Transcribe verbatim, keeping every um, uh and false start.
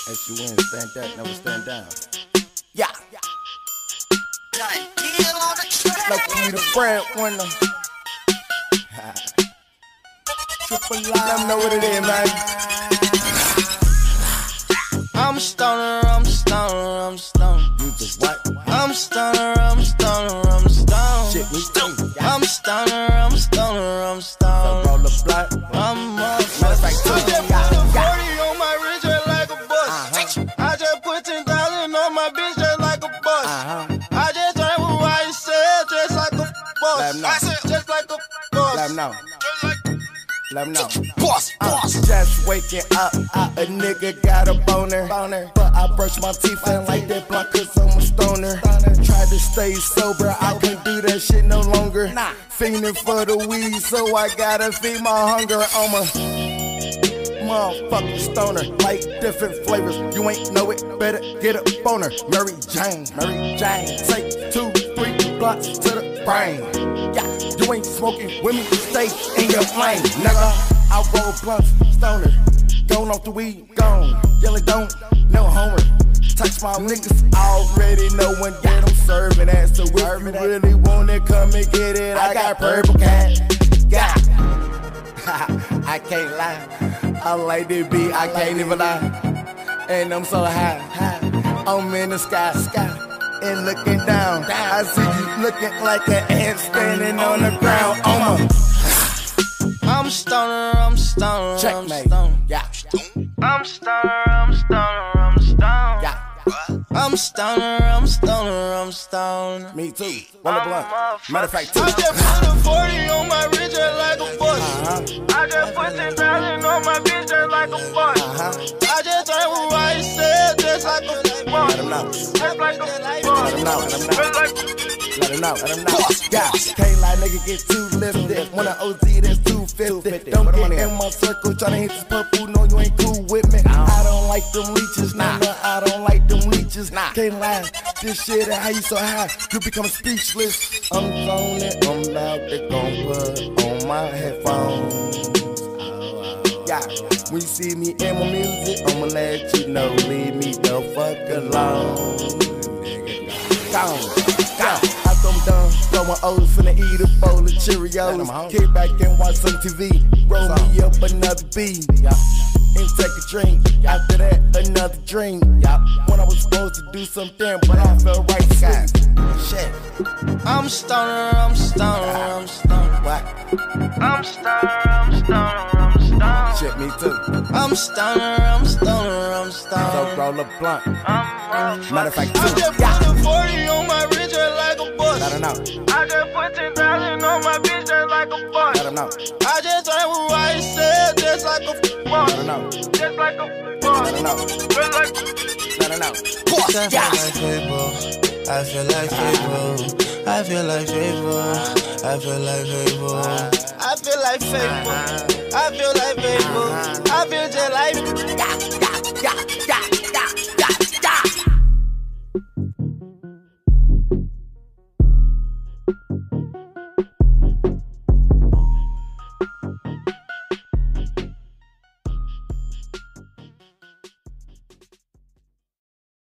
As you win, stand up, never stand down. Yeah. Like you the breadwinner. Triple I. Let them know what it is, man. I'm a stoner, I'm a stoner, I'm a stoner. You just what? I'm a stoner, I'm a stoner, I'm a stoner. Shit, me too. I'm a stoner, I'm a stoner, I'm a stoner. So roll the blunt. I'm a Matter of fact, I just yeah, put a yeah. forty on my wrist just like a bus. Uh-huh. I just put ten thousand on my bitch just like a bus. Uh-huh. I just drank with what he said just like a boss. Let him know. I said just like a boss. Let him know. Just like Let him know. boss, boss. Uh, just waking up, uh, a nigga got a boner. boner. But I brush my teeth and like that blunt cause I'm a stoner. Tried to stay sober, I can't do that shit no longer. Nah. Fiending for the weed, so I gotta feed my hunger. I'm a motherfucking stoner, like different flavors. You ain't know it, better get a boner. Mary Jane, Mary Jane. Take two, three blunts to the brain. Yeah, you ain't smoking with me, stay in your lane, nigga. I roll blunts, stoner. Gone off the weed, gone. Yelling don't, no homer. Touch my niggas already knowing that I'm serving that. So if you really want it, come and get it. I got purple cat. Yeah. I can't lie. I like this beat, I can't even lie. And I'm so high, high. I'm in the sky, sky. And looking down, I see you looking like an ant standing on the ground. I'm a I'm a stoner, I'm a stoner, I'm a checkmate. stoner. Yeah. I'm a stoner, I'm a stoner, I'm a stoner. Yeah. I'm a stoner, I'm a stoner, I'm a stoner. Me too. Roll a blunt. Matter of fact, two. I just put a forty on my wrist just like a bus. Uh-huh. I just put ten thousand on my bitch just like a bus. Uh-huh. I just drank with what he said just like a boss. Let him know. Just like a Let boss. him know. Let him know. Just like Let him know, let him know. Yeah, can't lie, nigga, get too lifted. When I O Z, that's two fifty. Don't get in my circle, tryna hit this purple, no, you ain't cool with me. I don't like them leeches, nah, no, I don't like them leeches. Can't lie, this shit, how you so high, you become speechless. I'm zoning, I'm about to gon' put on my headphones. Yeah, when you see me in my music, I'ma let you know, leave me the fuck alone. Gone, gone. After I'm done, throwing O's, finna eat a bowl of Cheerios. Kick back and watch some T V. Roll me up another B. And take a drink. After that, another drink. When I was supposed to do something, but I felt right to guys. Shit. I'm a stoner, I'm a stoner, I'm a stoner. What? I'm a stoner, I'm a stoner, I'm a stoner. Shit, me too. I'm a stoner, I'm a stoner, I'm a stoner. So roll a blunt. I'm a Matter of fact, I two. just put a forty on my wrist just like a bus. Let him know. I just put ten thousand on my bitch just like a boss. Let him know. I just drank with what he said just like a boss. Let him know. Just like a boss. Let him know. Just like Let him know. I feel like Fable. I feel like Fable. I feel like Fable. I feel like Fable. I feel like Fable. I feel like Fable. I feel just like Yeah, yeah, yeah, yeah, yeah, yeah, yeah.